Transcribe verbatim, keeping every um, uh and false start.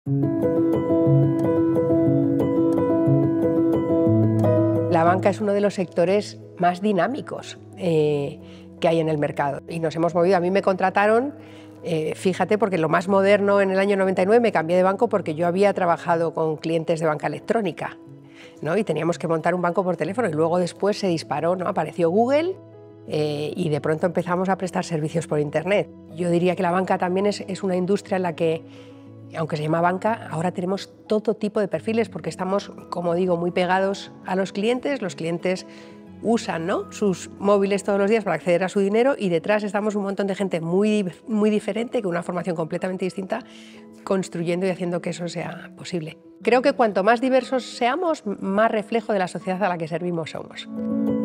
La banca es uno de los sectores más dinámicos eh, que hay en el mercado y nos hemos movido. A mí me contrataron, eh, fíjate, porque lo más moderno en el año noventa y nueve me cambié de banco porque yo había trabajado con clientes de banca electrónica, ¿no? Y teníamos que montar un banco por teléfono y luego después se disparó, ¿no? Apareció Google eh, y de pronto empezamos a prestar servicios por Internet. Yo diría que la banca también es, es una industria en la que, aunque se llama banca, ahora tenemos todo tipo de perfiles porque estamos, como digo, muy pegados a los clientes. Los clientes usan, ¿no?, sus móviles todos los días para acceder a su dinero y detrás estamos un montón de gente muy, muy diferente, con una formación completamente distinta, construyendo y haciendo que eso sea posible. Creo que cuanto más diversos seamos, más reflejo de la sociedad a la que servimos somos.